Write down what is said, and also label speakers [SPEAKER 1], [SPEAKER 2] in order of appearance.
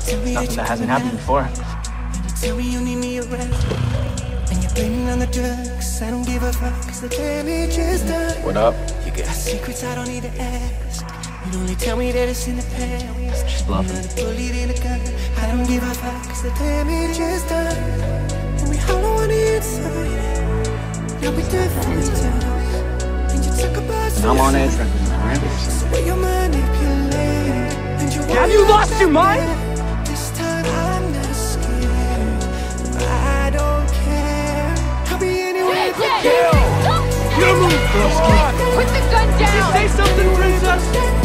[SPEAKER 1] Nothing that hasn't happened before.
[SPEAKER 2] Tell me you need me around. And you're blaming on the drugs. I don't give a fuck, cause the damage is done.
[SPEAKER 1] What up?
[SPEAKER 2] You got secrets I don't need to ask. You'd only tell me that it's in the past.
[SPEAKER 1] Just bluffing.
[SPEAKER 2] Another bullet in a gun. I don't give a fuck, cause the damage is done. And we hollow on the inside. Now we different times. And you talk about
[SPEAKER 1] I'm on edge right now, man.
[SPEAKER 2] so where you manipulate. And you
[SPEAKER 1] Have you lost your mind?
[SPEAKER 2] This time I'm not scared. I don't care. I'll be anywhere but
[SPEAKER 1] You move,
[SPEAKER 3] Put the gun down!
[SPEAKER 1] Say something, princess!